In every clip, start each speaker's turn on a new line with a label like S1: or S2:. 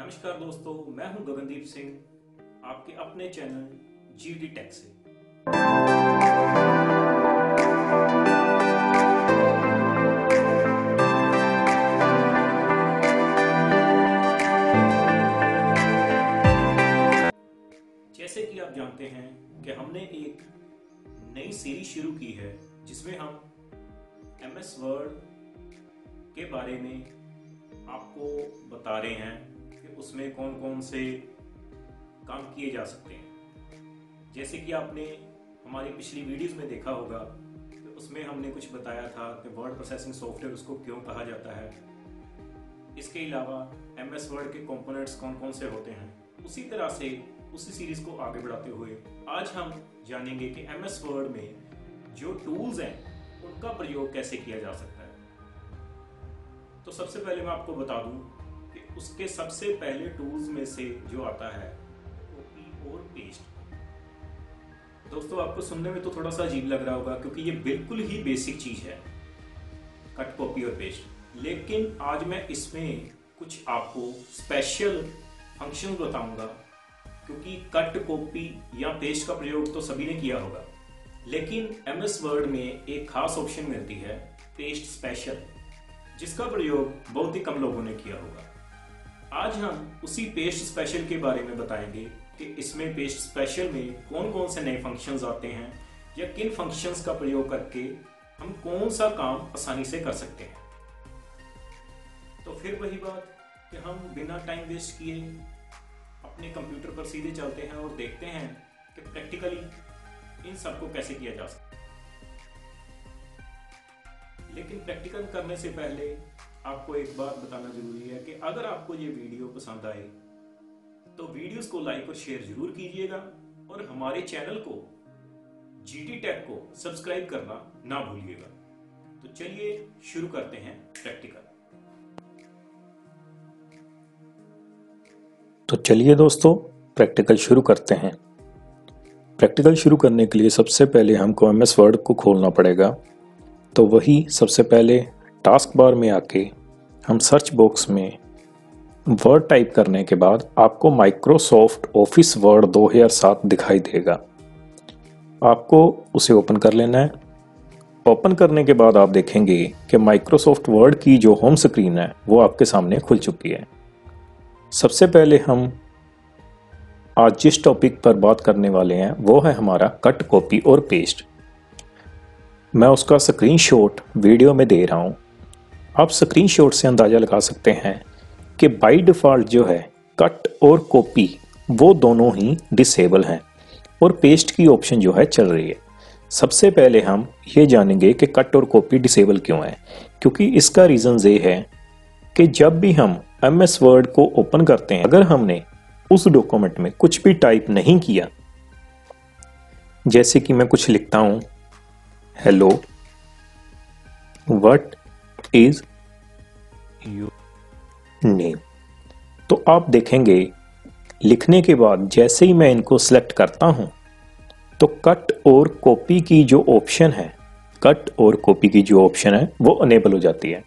S1: नमस्कार दोस्तों, मैं हूं गगनदीप सिंह आपके अपने चैनल GdTech से। जैसे कि आप जानते हैं कि हमने एक नई सीरीज शुरू की है जिसमें हम MS वर्ड के बारे में आपको बता रहे हैं कि उसमें कौन कौन से काम किए जा सकते हैं। जैसे कि आपने हमारी पिछली वीडियोस में देखा होगा तो उसमें हमने कुछ बताया था कि वर्ड प्रोसेसिंग सॉफ्टवेयर उसको क्यों कहा जाता है। इसके अलावा MS वर्ड के कंपोनेंट्स कौन कौन से होते हैं। उसी तरह से उसी सीरीज को आगे बढ़ाते हुए आज हम जानेंगे कि MS वर्ड में जो टूल्स हैं उनका प्रयोग कैसे किया जा सकता है। तो सबसे पहले मैं आपको बता दूं कि उसके सबसे पहले टूल्स में से जो आता है कॉपी और पेस्ट। दोस्तों, आपको सुनने में तो थोड़ा सा अजीब लग रहा होगा क्योंकि ये बिल्कुल ही बेसिक चीज है, कट, कॉपी और पेस्ट। लेकिन आज मैं इसमें कुछ आपको स्पेशल फंक्शन बताऊंगा क्योंकि कट, कॉपी या पेस्ट का प्रयोग तो सभी ने किया होगा, लेकिन MS वर्ड में एक खास ऑप्शन मिलती है पेस्ट स्पेशल, जिसका प्रयोग बहुत ही कम लोगों ने किया होगा। आज हम उसी पेस्ट स्पेशल के बारे में बताएंगे कि इसमें पेस्ट स्पेशल में कौन कौन से नए फंक्शंस आते हैं या किन फंक्शंस का प्रयोग करके हम कौन सा काम आसानी से कर सकते हैं। तो फिर वही बात कि हम बिना टाइम वेस्ट किए अपने कंप्यूटर पर सीधे चलते हैं और देखते हैं कि प्रैक्टिकली इन सबको कैसे किया जा सकता है। लेकिन प्रैक्टिकल करने से पहले आपको एक बात बताना जरूरी है कि अगर आपको ये वीडियो पसंद आए तो वीडियोस को लाइक और शेयर जरूर कीजिएगा और हमारे चैनल को GdTech को सब्सक्राइब करना ना भूलिएगा। तो चलिए शुरू करते हैं प्रैक्टिकल।
S2: तो चलिए दोस्तों, प्रैक्टिकल शुरू करते हैं। प्रैक्टिकल शुरू करने के लिए सबसे पहले हमको MS वर्ड को खोलना पड़ेगा। तो वही सबसे पहले टास्क बार में आके हम सर्च बॉक्स में वर्ड टाइप करने के बाद आपको माइक्रोसॉफ्ट ऑफिस वर्ड 2007 दिखाई देगा। आपको उसे ओपन कर लेना है। ओपन करने के बाद आप देखेंगे कि माइक्रोसॉफ्ट वर्ड की जो होम स्क्रीन है वो आपके सामने खुल चुकी है। सबसे पहले हम आज जिस टॉपिक पर बात करने वाले हैं वो है हमारा कट, कॉपी और पेस्ट। मैं उसका स्क्रीनशॉट वीडियो में दे रहा हूं। आप स्क्रीनशॉट से अंदाजा लगा सकते हैं कि बाय डिफ़ॉल्ट जो है कट और कॉपी वो दोनों ही डिसेबल हैं और पेस्ट की ऑप्शन जो है चल रही है। सबसे पहले हम ये जानेंगे कि कट और कॉपी डिसेबल क्यों है, क्योंकि इसका रीज़न ये है कि जब भी हम MS वर्ड को ओपन करते हैं, अगर हमने उस डॉक्यूमेंट में कुछ भी टाइप नहीं किया, जैसे कि मैं कुछ लिखता हूं, hello what is your name, तो आप देखेंगे लिखने के बाद जैसे ही मैं इनको सेलेक्ट करता हूं तो कट और कॉपी की जो ऑप्शन है, कट और कॉपी की जो ऑप्शन है वो अनेबल हो जाती है।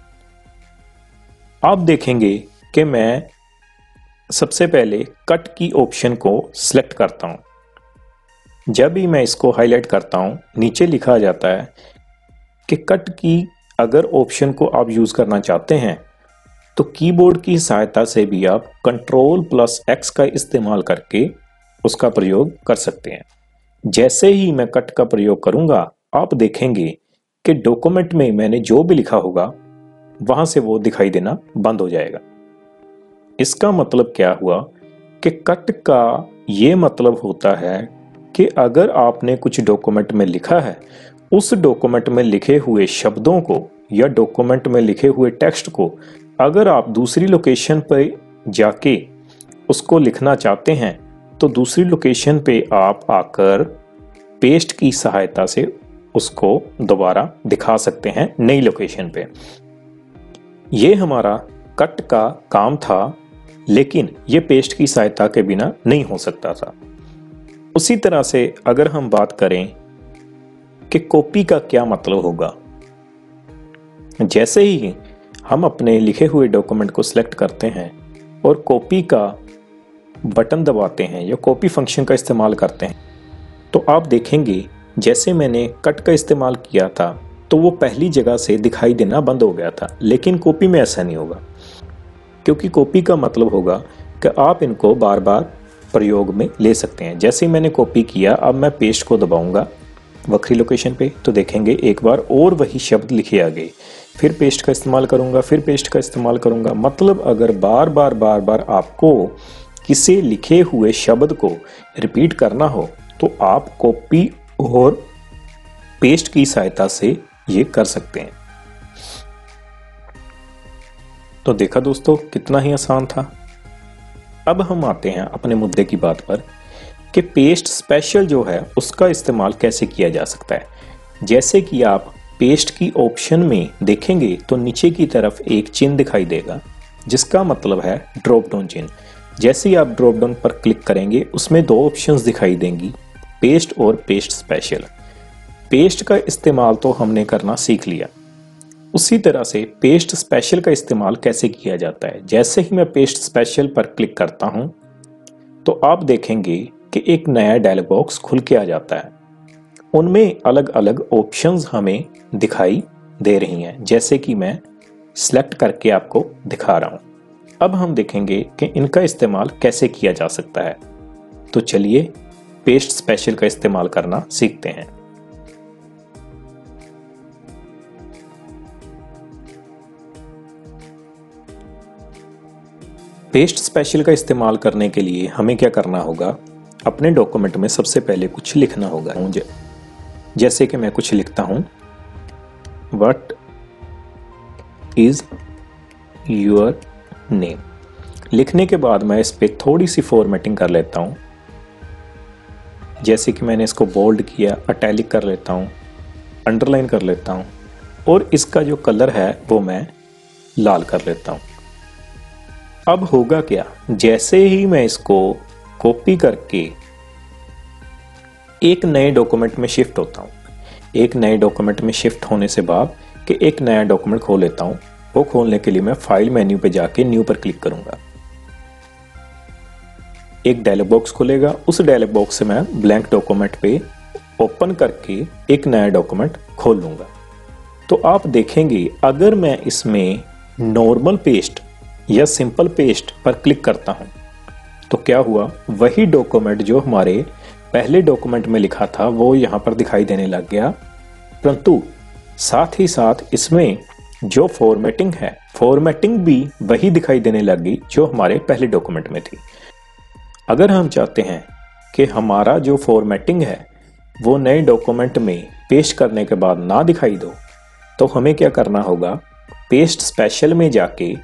S2: आप देखेंगे कि मैं सबसे पहले कट की ऑप्शन को सिलेक्ट करता हूं। जब भी मैं इसको हाईलाइट करता हूं, नीचे लिखा जाता है कि कट की अगर ऑप्शन को आप यूज करना चाहते हैं तो कीबोर्ड की सहायता से भी आप Ctrl+X का इस्तेमाल करके उसका प्रयोग कर सकते हैं। जैसे ही मैं कट का प्रयोग करूंगा, आप देखेंगे कि डॉक्यूमेंट में मैंने जो भी लिखा होगा वहां से वो दिखाई देना बंद हो जाएगा। इसका मतलब क्या हुआ कि कट का ये मतलब होता है कि अगर आपने कुछ डॉक्यूमेंट में लिखा है, उस डॉक्यूमेंट में लिखे हुए शब्दों को या डॉक्यूमेंट में लिखे हुए टेक्स्ट को अगर आप दूसरी लोकेशन पर जाके उसको लिखना चाहते हैं तो दूसरी लोकेशन पे आप आकर पेस्ट की सहायता से उसको दोबारा दिखा सकते हैं नई लोकेशन पे। ये हमारा कट का काम था, लेकिन ये पेस्ट की सहायता के बिना नहीं हो सकता था। उसी तरह से अगर हम बात करें कि कॉपी का क्या मतलब होगा, जैसे ही हम अपने लिखे हुए डॉक्यूमेंट को सिलेक्ट करते हैं और कॉपी का बटन दबाते हैं या कॉपी फंक्शन का इस्तेमाल करते हैं तो आप देखेंगे जैसे मैंने कट का इस्तेमाल किया था तो वो पहली जगह से दिखाई देना बंद हो गया था, लेकिन कॉपी में ऐसा नहीं होगा, क्योंकि कॉपी का मतलब होगा कि आप इनको बार बार प्रयोग में ले सकते हैं। जैसे ही मैंने कॉपी किया, अब मैं पेस्ट को दबाऊंगा वक्री लोकेशन पे तो देखेंगे एक बार और वही शब्द लिखे आ गए। फिर पेस्ट का इस्तेमाल करूंगा, फिर पेस्ट का इस्तेमाल करूंगा। मतलब अगर बार बार आपको किसी लिखे हुए शब्द को रिपीट करना हो तो आप कॉपी और पेस्ट की सहायता से ये कर सकते हैं। तो देखा दोस्तों कितना ही आसान था। अब हम आते हैं अपने मुद्दे की बात पर कि पेस्ट स्पेशल जो है उसका इस्तेमाल कैसे किया जा सकता है। जैसे कि आप पेस्ट की ऑप्शन में देखेंगे तो नीचे की तरफ एक चिन्ह दिखाई देगा जिसका मतलब है ड्रॉप डाउन चिन्ह। जैसे ही आप ड्रॉप डाउन पर क्लिक करेंगे उसमें दो ऑप्शंस दिखाई देंगी, पेस्ट और पेस्ट स्पेशल। पेस्ट का इस्तेमाल तो हमने करना सीख लिया, उसी तरह से पेस्ट स्पेशल का इस्तेमाल कैसे किया जाता है। जैसे ही मैं पेस्ट स्पेशल पर क्लिक करता हूं तो आप देखेंगे कि एक नया डायलॉग बॉक्स खुल के आ जाता है। उनमें अलग अलग ऑप्शंस हमें दिखाई दे रही हैं, जैसे कि मैं सिलेक्ट करके आपको दिखा रहा हूं। अब हम देखेंगे कि इनका इस्तेमाल कैसे किया जा सकता है। तो चलिए पेस्ट स्पेशल का इस्तेमाल करना सीखते हैं। पेस्ट स्पेशल का इस्तेमाल करने के लिए हमें क्या करना होगा, अपने डॉक्यूमेंट में सबसे पहले कुछ लिखना होगा। जैसे कि मैं कुछ लिखता हूं, व्हाट इज योर नेम। लिखने के बाद मैं इस पे थोड़ी सी फॉर्मेटिंग कर लेता हूं, जैसे कि मैंने इसको बोल्ड किया, इटैलिक कर लेता हूं, अंडरलाइन कर लेता हूं और इसका जो कलर है वो मैं लाल कर लेता हूं। अब होगा क्या, जैसे ही मैं इसको कॉपी करके एक नए डॉक्यूमेंट में शिफ्ट होता हूं, एक नए डॉक्यूमेंट में शिफ्ट होने से बाद कि एक नया डॉक्यूमेंट खोल लेता हूं, वो खोलने के लिए मैं फाइल मेन्यू पे जाके न्यू पर क्लिक करूंगा। एक डायलॉग बॉक्स खुलेगा, उस डायलॉग बॉक्स से मैं ब्लैंक डॉक्यूमेंट पे ओपन करके एक नया डॉक्यूमेंट खोल लूंगा। तो आप देखेंगे अगर मैं इसमें नॉर्मल पेस्ट या सिंपल पेस्ट पर क्लिक करता हूं तो क्या हुआ, वही डॉक्यूमेंट जो हमारे पहले डॉक्यूमेंट में लिखा था वो यहां पर दिखाई देने लग गया, परंतु साथ ही साथ इसमें जो फॉर्मेटिंग है, फॉर्मेटिंग भी वही दिखाई देने लगी जो हमारे पहले डॉक्यूमेंट में थी। अगर हम चाहते हैं कि हमारा जो फॉर्मेटिंग है वो नए डॉक्यूमेंट में पेस्ट करने के बाद ना दिखाई दो, तो हमें क्या करना होगा, पेस्ट स्पेशल में जाके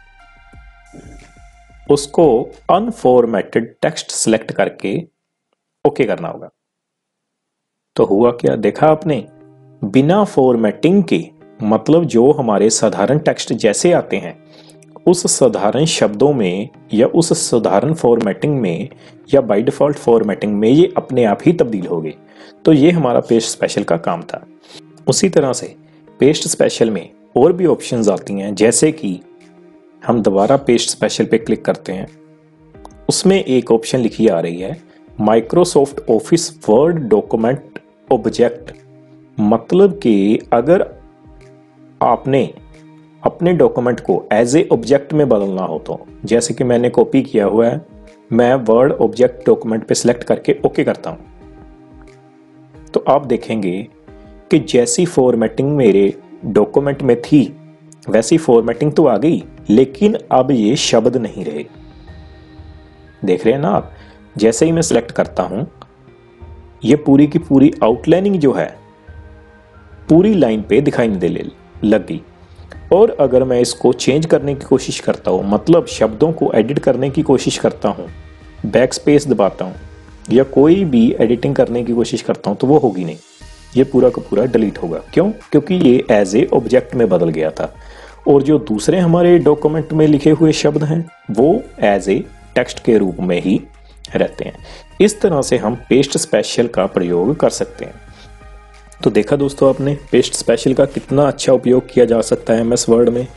S2: उसको अनफॉर्मेटेड टेक्स्ट सेलेक्ट करके ओके करना होगा। तो हुआ क्या, देखा आपने, बिना फॉर्मेटिंग के, मतलब जो हमारे साधारण टेक्स्ट जैसे आते हैं उस साधारण शब्दों में या उस साधारण फॉर्मेटिंग में या बाय डिफॉल्ट फॉर्मेटिंग में ये अपने आप ही तब्दील हो गए। तो ये हमारा पेस्ट स्पेशल का काम था। उसी तरह से पेस्ट स्पेशल में और भी ऑप्शंस आती हैं, जैसे कि हम दोबारा पेस्ट स्पेशल पे क्लिक करते हैं, उसमें एक ऑप्शन लिखी आ रही है Microsoft Office Word document object. मतलब कि अगर आपने अपने डॉक्यूमेंट को एज ए ऑब्जेक्ट में बदलना हो, तो जैसे कि मैंने कॉपी किया हुआ है, मैं वर्ड ऑब्जेक्ट डॉक्यूमेंट पे सिलेक्ट करके ओके करता हूं, तो आप देखेंगे कि जैसी फॉर्मेटिंग मेरे डॉक्यूमेंट में थी वैसी फॉर्मेटिंग तो आ गई, लेकिन अब ये शब्द नहीं रहे। देख रहे हैं ना आप, जैसे ही मैं सिलेक्ट करता हूं ये पूरी की पूरी आउटलाइनिंग जो है पूरी लाइन पे दिखाई नहीं लग गई। और अगर मैं इसको चेंज करने की कोशिश करता हूं, मतलब शब्दों को एडिट करने की कोशिश करता हूं, बैक स्पेस दबाता हूं या कोई भी एडिटिंग करने की कोशिश करता हूं, तो वो होगी नहीं, ये पूरा का पूरा डिलीट होगा। क्यों? क्योंकि ये एज ए ऑब्जेक्ट में बदल गया था और जो दूसरे हमारे डॉक्यूमेंट में लिखे हुए शब्द हैं वो एज ए टेक्स्ट के रूप में ही रहते हैं। इस तरह से हम पेस्ट स्पेशल का प्रयोग कर सकते हैं। तो देखा दोस्तों आपने पेस्ट स्पेशल का कितना अच्छा उपयोग किया जा सकता है एमएस वर्ड में।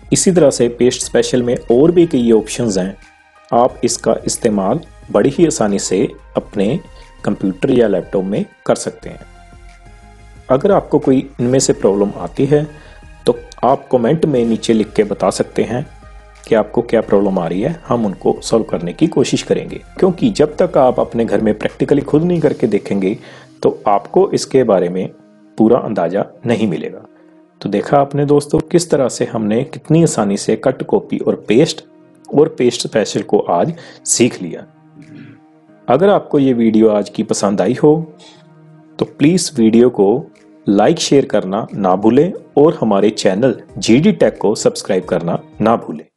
S2: इसी तरह से पेस्ट स्पेशल में और भी कई ऑप्शंस हैं, आप इसका इस्तेमाल बड़ी ही आसानी से अपने कंप्यूटर या लैपटॉप में कर सकते हैं। अगर आपको कोई इनमें से प्रॉब्लम आती है तो आप कमेंट में नीचे लिख के बता सकते हैं कि आपको क्या प्रॉब्लम आ रही है, हम उनको सॉल्व करने की कोशिश करेंगे। क्योंकि जब तक आप अपने घर में प्रैक्टिकली खुद नहीं करके देखेंगे तो आपको इसके बारे में पूरा अंदाजा नहीं मिलेगा। तो देखा आपने दोस्तों किस तरह से हमने कितनी आसानी से कट, कॉपी और पेस्ट स्पेशल को आज सीख लिया। अगर आपको ये वीडियो आज की पसंद आई हो तो प्लीज़ वीडियो को लाइक शेयर करना ना भूलें और हमारे चैनल GdTech को सब्सक्राइब करना ना भूलें।